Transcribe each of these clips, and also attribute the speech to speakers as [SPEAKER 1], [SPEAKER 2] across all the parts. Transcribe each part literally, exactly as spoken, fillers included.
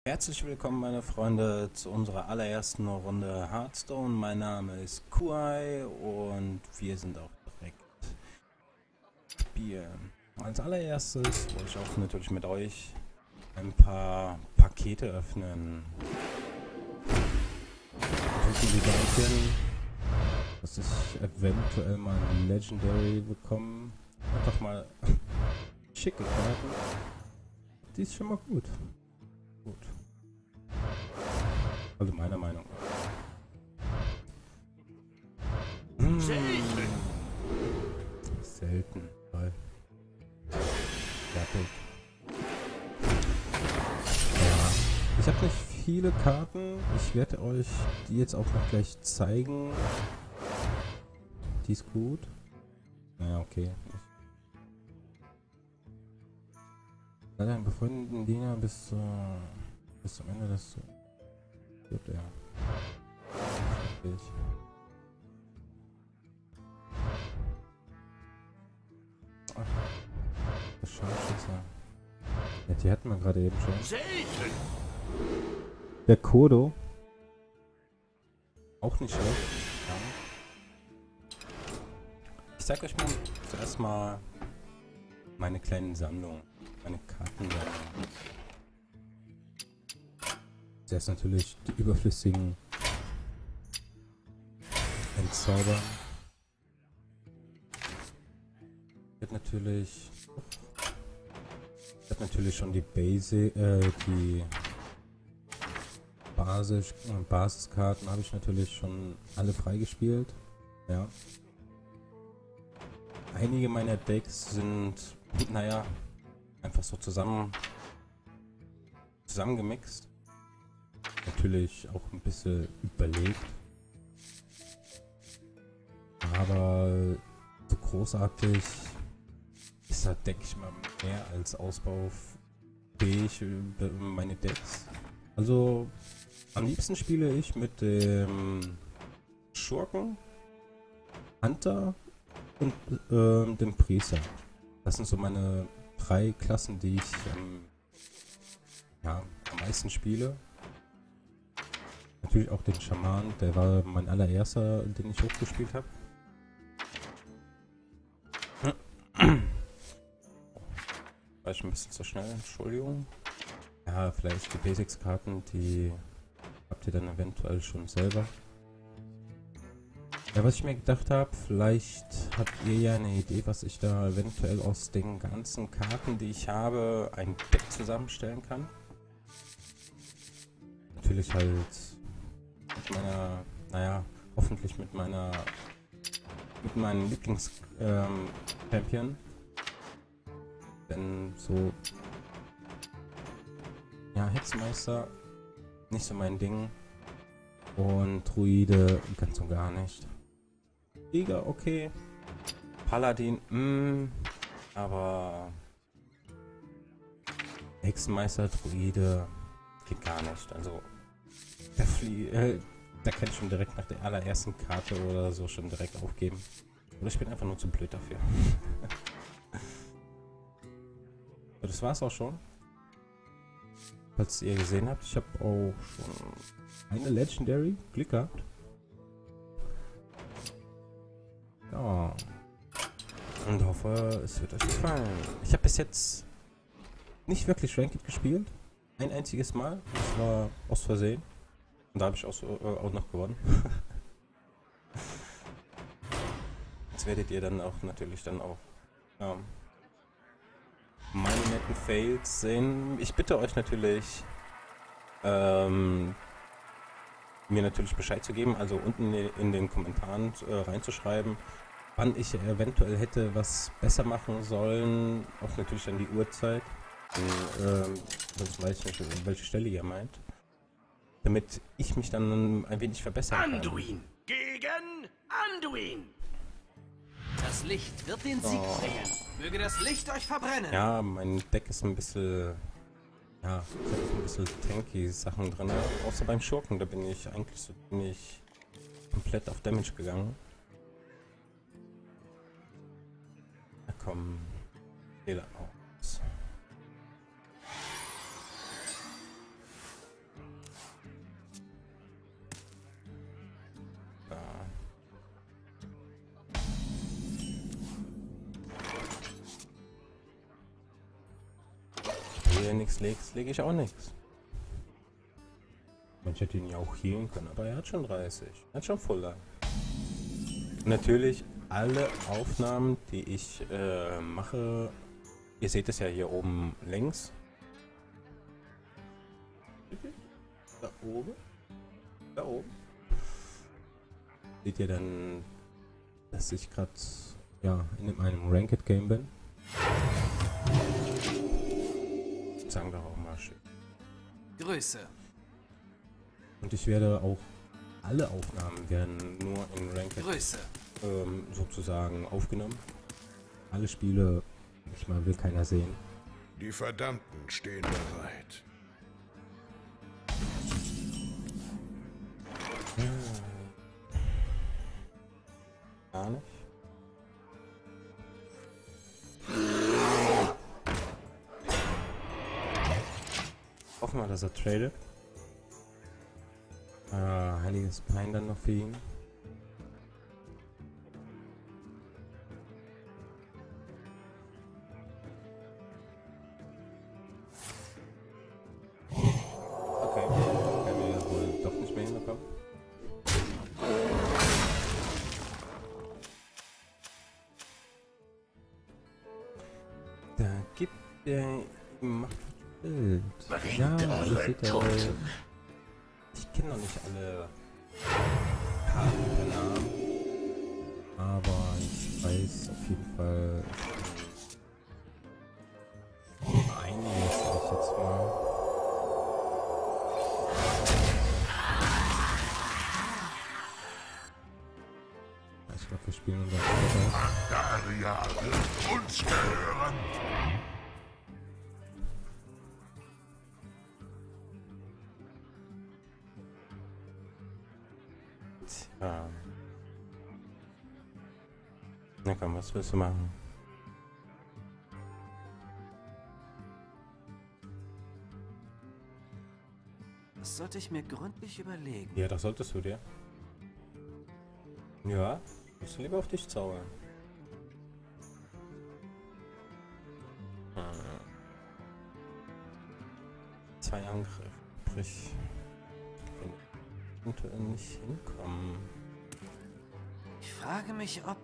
[SPEAKER 1] Herzlich willkommen, meine Freunde, zu unserer allerersten Runde Hearthstone. Mein Name ist Kuai und wir sind auch direkt spielen. Als allererstes wollte ich auch natürlich mit euch ein paar Pakete öffnen. Versuchen die Gedanken, dass ich eventuell mal ein Legendary bekomme. Einfach mal schicke Karten. Die ist schon mal gut. Gut. Also meiner Meinung nach. Hm.
[SPEAKER 2] Selten.
[SPEAKER 1] Selten. Toll. Fertig. Ja. Ich habe nicht viele Karten. Ich werde euch die jetzt auch noch gleich zeigen. Die ist gut. Naja, okay. Leider einen befreundeten Diener bis, äh, bis zum Ende des... Wird er. Richtig. Ach, das Scharfschütze. Ja, die hatten wir gerade eben schon.
[SPEAKER 2] Selten.
[SPEAKER 1] Der Kodo. Auch nicht schlecht. Ja. Ich zeig euch mal zuerst mal meine kleinen Sammlung. Meine Kartensammlung. Zuerst natürlich die überflüssigen entzaubern. Wird natürlich wird natürlich schon die Base, äh, die Basis, äh, Basiskarten habe ich natürlich schon alle freigespielt. Ja. Einige meiner Decks sind, naja, einfach so zusammen zusammengemixt. Natürlich auch ein bisschen überlegt. Aber so großartig ist das Deck ich mal mehr als ausbaufähig über meine Decks. Also am liebsten spiele ich mit dem Schurken, Hunter und ähm, dem Priester. Das sind so meine drei Klassen, die ich ähm, ja, am meisten spiele. Natürlich auch den Schaman, der war mein allererster, den ich hochgespielt habe. War ich ein bisschen zu schnell, Entschuldigung. Ja, vielleicht die Basics-Karten, die habt ihr dann eventuell schon selber. Ja, was ich mir gedacht habe, vielleicht habt ihr ja eine Idee, was ich da eventuell aus den ganzen Karten, die ich habe, ein Deck zusammenstellen kann. Natürlich halt mit meiner, naja, hoffentlich mit meiner, mit meinem Lieblings-Champion. Ähm, Denn so, ja, Hexenmeister, nicht so mein Ding. Und Druide ganz und gar nicht. Krieger, okay. Paladin, mh, aber Hexenmeister, Druide, geht gar nicht. Also, der Flie äh, da kann ich schon direkt nach der allerersten Karte oder so schon direkt aufgeben. Oder ich bin einfach nur zu blöd dafür. So, das war's auch schon. Falls ihr gesehen habt, ich habe auch schon eine Legendary Glück gehabt. Ja. Und hoffe, es wird euch gefallen. Ich habe bis jetzt nicht wirklich Ranked gespielt. Ein einziges Mal. Das war aus Versehen. Und da habe ich auch, so, äh, auch noch gewonnen. Jetzt werdet ihr dann auch natürlich dann auch ja, meine netten Fails sehen. Ich bitte euch natürlich, ähm, mir natürlich Bescheid zu geben, also unten in den Kommentaren äh, reinzuschreiben, wann ich eventuell hätte was besser machen sollen. Auch natürlich dann die Uhrzeit. Und, ähm, sonst weiß ich nicht, welche Stelle ihr meint. Damit ich mich dann ein wenig verbessern kann.
[SPEAKER 2] Anduin gegen Anduin. Das Licht wird den Sieg
[SPEAKER 1] Oh.
[SPEAKER 2] bringen. Möge das Licht euch verbrennen.
[SPEAKER 1] Ja, mein Deck ist ein bisschen, ja, ich habe ein bisschen tanky Sachen drin. Außer beim Schurken, da bin ich eigentlich so ziemlich komplett auf Damage gegangen. Na komm, Fehler aus. du nichts legst, lege ich auch nichts. Man hätte ihn ja auch healen können, aber er hat schon dreißig. Er hat schon Full Life. Natürlich alle Aufnahmen, die ich äh, mache, ihr seht es ja hier oben links. Da oben. Da oben. Seht ihr dann, dass ich gerade ja, in einem Ranked Game bin. Sagen wir auch mal schön.
[SPEAKER 2] Größe.
[SPEAKER 1] Und ich werde auch, alle Aufnahmen werden nur in Ranked
[SPEAKER 2] Größe.
[SPEAKER 1] Ähm, sozusagen aufgenommen. Alle Spiele, ich mal, will keiner sehen.
[SPEAKER 3] Die Verdammten stehen bereit.
[SPEAKER 1] Gar nicht. Hoffen wir, dass er tradet. Ah, heiliges Pein dann noch für ihn. Okay, werden wir wohl doch nicht mehr hinbekommen. Da gibt er macht Bild. Ja, also seht ihr, ich kenne noch nicht alle Karten per Namen, aber ich weiß auf jeden Fall einiges, sag ich jetzt mal. Ich glaube, wir spielen unser Vater.
[SPEAKER 3] Daria wird uns gehören.
[SPEAKER 1] Tja. Na komm, was willst du machen?
[SPEAKER 2] Das sollte ich mir gründlich überlegen.
[SPEAKER 1] Ja, das solltest du dir. Ja, musst du lieber auf dich zaubern. Hm. Zwei Angriffe, sprich, könnte nicht hinkommen.
[SPEAKER 2] Ich frage mich, ob...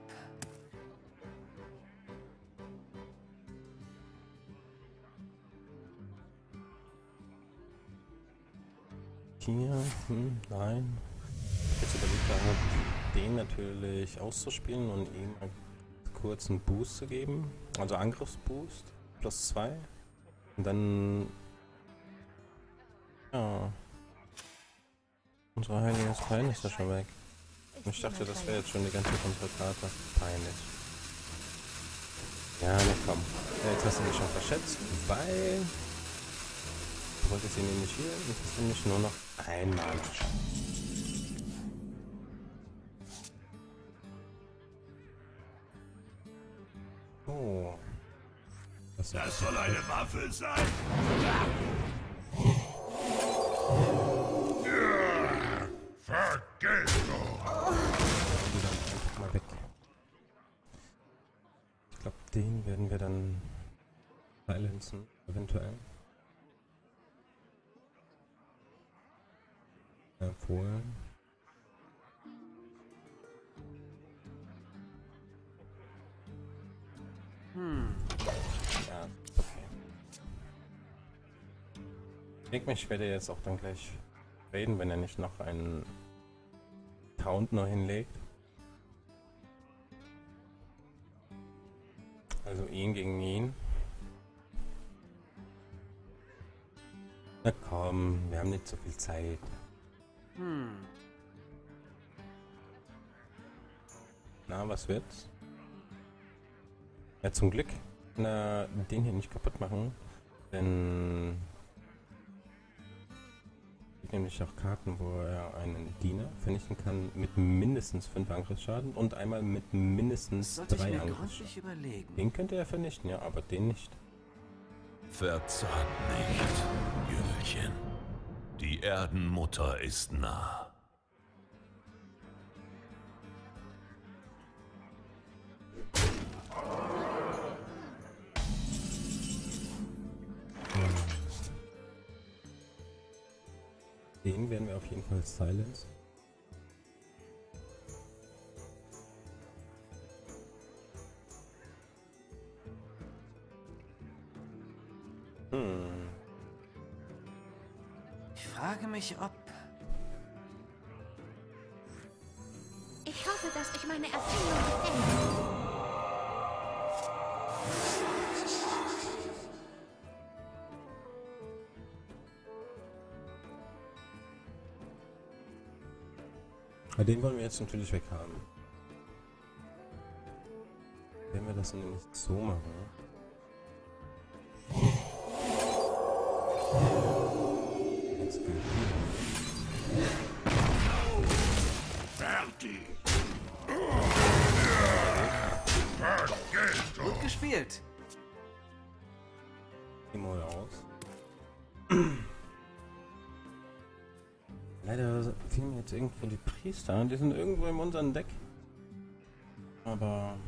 [SPEAKER 1] Hier, hm, nein. Jetzt überlegt er, den natürlich auszuspielen und ihm kurz einen Boost zu geben. Also Angriffsboost, plus zwei. Und dann... Ja... Unsere heiliges Pein ist ja schon weg. Ich dachte, das wäre jetzt schon die ganze Konterkarte. Peinlich. Ja, ne, komm. Ja, jetzt hast du mich schon verschätzt, weil... Du wolltest ihn nämlich hier und hast nämlich nur noch einmal geschafft. Oh. Das,
[SPEAKER 3] Das soll eine Waffe sein. Ja, Vergeltung.
[SPEAKER 1] Die dann einfach mal weg. Ich glaube, den werden wir dann silenzen, eventuell. Empfohlen.
[SPEAKER 2] Hm.
[SPEAKER 1] Ja, okay. Ich denke, ich werde jetzt auch dann gleich reden, wenn er nicht noch einen Count noch hinlegt. Also ihn gegen ihn. Na komm, wir haben nicht so viel Zeit.
[SPEAKER 2] Hm.
[SPEAKER 1] Na, was wird's? Ja, zum Glück kann er den hier nicht kaputt machen, denn es gibt nämlich auch Karten, wo er einen Diener vernichten kann mit mindestens fünf Angriffsschaden und einmal mit mindestens
[SPEAKER 2] Sollte
[SPEAKER 1] drei
[SPEAKER 2] ich mir
[SPEAKER 1] Angriffsschaden.
[SPEAKER 2] gründlich überlegen.
[SPEAKER 1] Den könnte er vernichten, ja, aber den nicht.
[SPEAKER 4] Verzagt nicht, Jüngelchen. Die Erdenmutter ist nah.
[SPEAKER 1] Den werden wir auf jeden Fall silence. Hm.
[SPEAKER 2] Ich frage mich, ob...
[SPEAKER 5] Ich hoffe, dass euch meine Erfindung gefällt.
[SPEAKER 1] Den wollen wir jetzt natürlich weghaben. Wenn wir das nämlich so machen. Jetzt geht
[SPEAKER 3] Fertig.
[SPEAKER 2] Gut gespielt.
[SPEAKER 1] die mal aus. Leider fehlen mir jetzt irgendwo die Priester. Die sind irgendwo in unserem Deck. Aber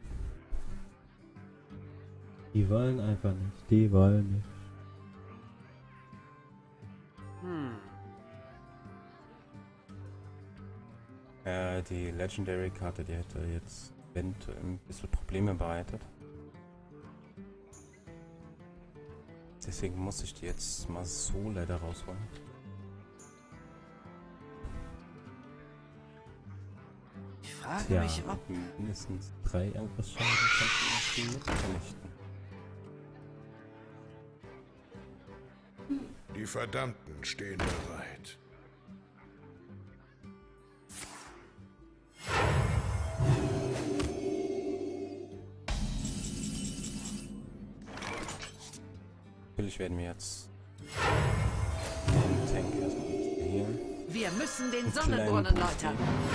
[SPEAKER 6] die wollen einfach nicht. Die wollen nicht.
[SPEAKER 2] Hm.
[SPEAKER 1] äh, die Legendary-Karte, die hätte jetzt eventuell ein bisschen Probleme bereitet. Deswegen muss ich die jetzt mal so leider rausholen.
[SPEAKER 2] Ich frage
[SPEAKER 1] Ja,
[SPEAKER 2] mich, ob...
[SPEAKER 1] mindestens drei Angriffsschaden kannst du mit vernichten.
[SPEAKER 3] Die Verdammten stehen bereit.
[SPEAKER 1] Natürlich werden wir jetzt den Tank erstmal hier.
[SPEAKER 7] Wir müssen den
[SPEAKER 1] Einen
[SPEAKER 7] Sonnenbrunnen
[SPEAKER 1] kleinen Boost
[SPEAKER 7] läutern.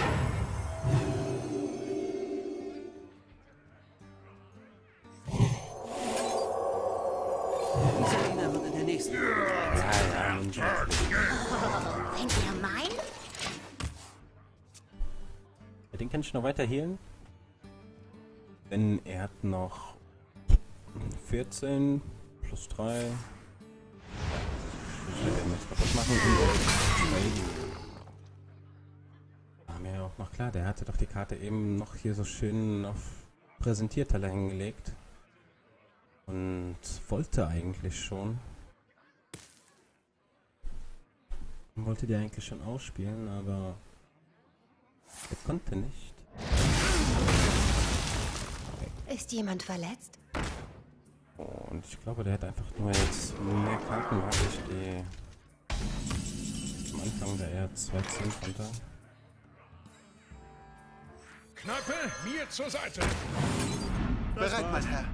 [SPEAKER 2] Selina wird in der nächsten...
[SPEAKER 1] Ja, ja, Ninja.
[SPEAKER 5] Wenn ihr meint,
[SPEAKER 1] Ja, den kann ich noch weiter healen. Denn er hat noch vierzehn plus drei. Ich werde ihn jetzt kaputt machen. War mir ja auch noch klar, der hatte doch die Karte eben noch hier so schön auf Präsentierteller hingelegt. Und wollte eigentlich schon. Wollte die eigentlich schon ausspielen, aber er konnte nicht.
[SPEAKER 5] ist jemand verletzt?
[SPEAKER 1] Und ich glaube, der hat einfach nur jetzt mehr Karten, als ich die am Anfang der er zwei ziehen konnte.
[SPEAKER 3] Knappe, mir zur Seite.
[SPEAKER 8] Bereit, mein Herr.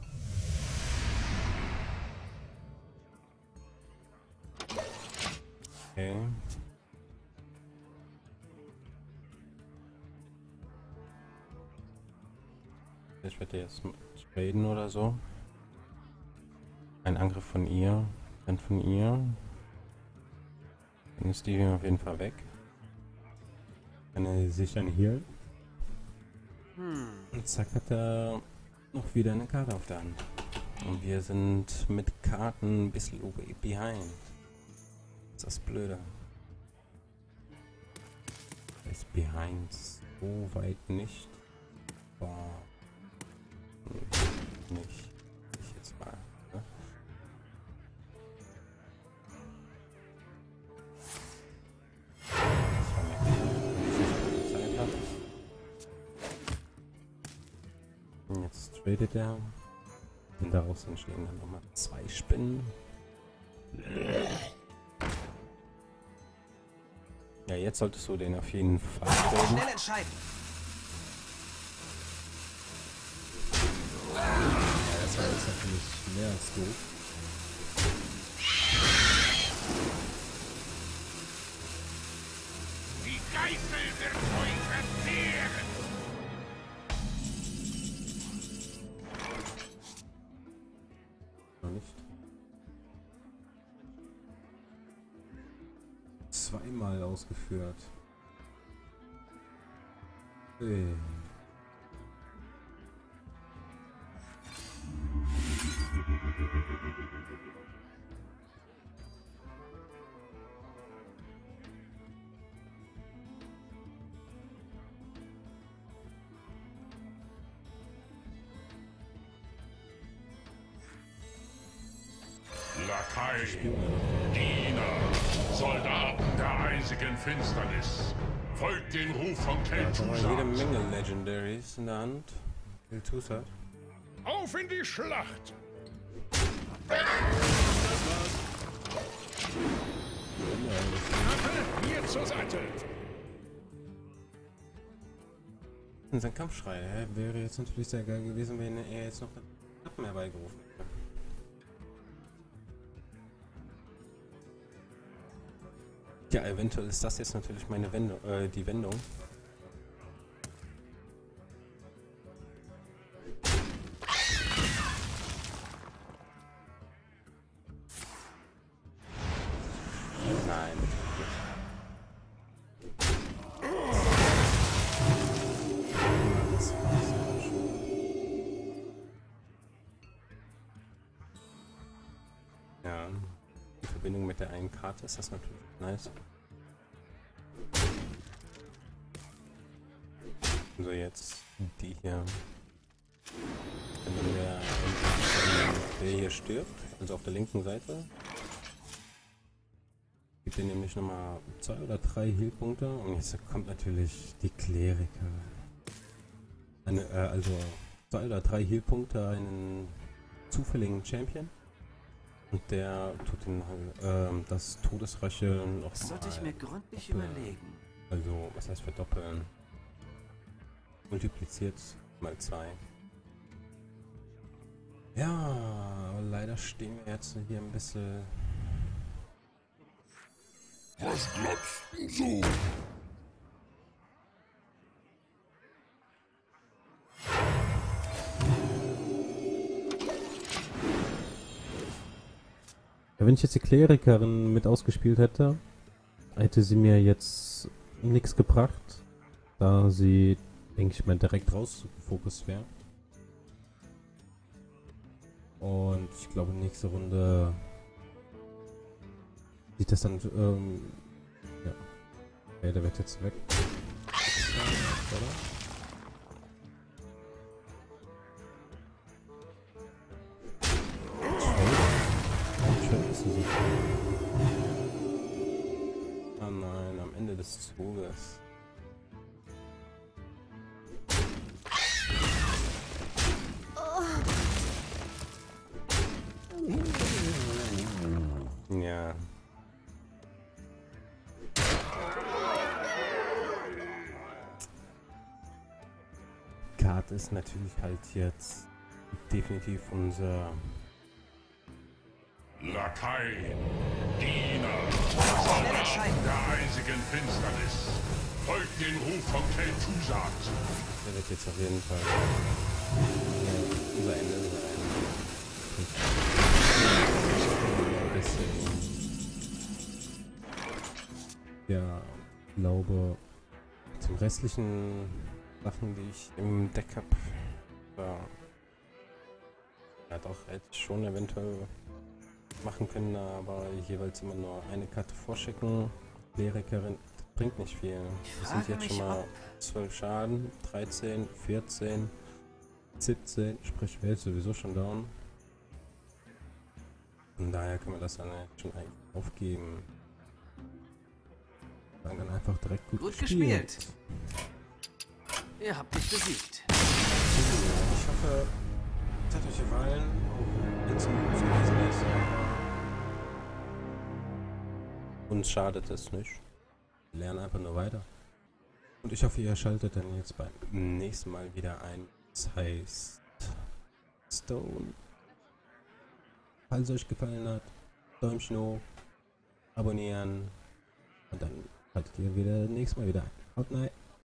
[SPEAKER 1] Okay. Ich werde jetzt traden oder so. Ein Angriff von ihr, dann von ihr. Dann ist die auf jeden Fall weg. Kann er sich dann healen.
[SPEAKER 2] Hm.
[SPEAKER 1] Und zack hat er noch wieder eine Karte auf der Hand. Und wir sind mit Karten ein bisschen behind. Das ist das Blöde. Ist behind so weit nicht. War nicht. Ich jetzt mal. Ne? Das war mir klar, wenn ich Zeit habe. Und jetzt tradet er. Und daraus entstehen dann nochmal zwei Spinnen. Ja, jetzt solltest du den auf jeden Fall traden.
[SPEAKER 2] Schnell entscheiden.
[SPEAKER 6] Ja, das war jetzt natürlich mehr als doof.
[SPEAKER 3] Die Geißel wird euch verzehren.
[SPEAKER 1] Noch nicht. Zweimal ausgeführt. Hey.
[SPEAKER 3] Lakaien, Diener, Soldaten der eisigen Finsternis. Folgt dem Ruf von
[SPEAKER 1] Da haben wir jede
[SPEAKER 3] Kel'Thuzad.
[SPEAKER 1] Menge Legendaries in der Hand. Kel'Thuzad.
[SPEAKER 3] Auf in die Schlacht! Knappe, mir zur Seite!
[SPEAKER 1] Sein Kampfschrei hä? Wäre jetzt natürlich sehr geil gewesen, wenn er jetzt noch Knappen herbeigerufen hätte. Ja, eventuell ist das jetzt natürlich meine Wendung, äh, die Wendung. Nein, bitte nicht. Das war's auch schon. Ja, in Verbindung mit der einen Karte ist das natürlich nice. So, jetzt die hier. Wenn der, der hier stirbt, also auf der linken Seite, gibt er nämlich nochmal zwei oder drei Healpunkte. Und jetzt kommt natürlich die Kleriker. Eine, äh, also zwei oder drei Healpunkte einen zufälligen Champion. Und der tut den, ähm, das Todesröcheln noch
[SPEAKER 2] Das sollte ich mir gründlich
[SPEAKER 1] doppeln.
[SPEAKER 2] überlegen.
[SPEAKER 1] Also, was heißt verdoppeln? Multipliziert mal zwei. Ja, aber leider stehen wir jetzt hier ein bisschen.
[SPEAKER 3] Was glaubst du so?
[SPEAKER 6] Ja, wenn ich jetzt die Klerikerin mit ausgespielt hätte, hätte sie mir jetzt nichts gebracht, da sie, denke ich mal, direkt rausgefokust wäre. Und ich glaube, nächste Runde sieht das dann, ähm, ja. Okay, der wird jetzt weg. Oder? Schön ist sie.
[SPEAKER 1] Ah nein, am Ende des Zuges. Ja. Karte ist natürlich halt jetzt definitiv unser
[SPEAKER 3] Lakaien, Diener, Soldaten der eisigen Finsternis. Folgt dem Ruf von Kel'Thuzad.
[SPEAKER 1] Der wird jetzt auf jeden Fall ja, unser Ende sein. Ja, ich glaube, zum restlichen Sachen, die ich im Deck habe, ja, ja doch, hätte ich schon eventuell machen können, aber jeweils immer nur eine Karte vorschicken. Klerikerin bringt nicht viel. Das sind jetzt schon mal zwölf Schaden, dreizehn, vierzehn, siebzehn, sprich wer ist sowieso schon down. Von daher kann man das dann schon eigentlich aufgeben. Dann einfach direkt gut,
[SPEAKER 2] Gut
[SPEAKER 1] gespielt.
[SPEAKER 2] gespielt. Ihr habt mich besiegt.
[SPEAKER 1] Ich hoffe, es hat euch gefallen. Auch jetzt so gewesen ist. Uns schadet es nicht. Wir lernen einfach nur weiter. Und ich hoffe, ihr schaltet dann jetzt beim nächsten Mal wieder ein. Das heißt Stone. Falls es euch gefallen hat, Däumchen hoch, abonnieren und dann schaltet ihr wieder nächstes Mal wieder ein. Haut rein.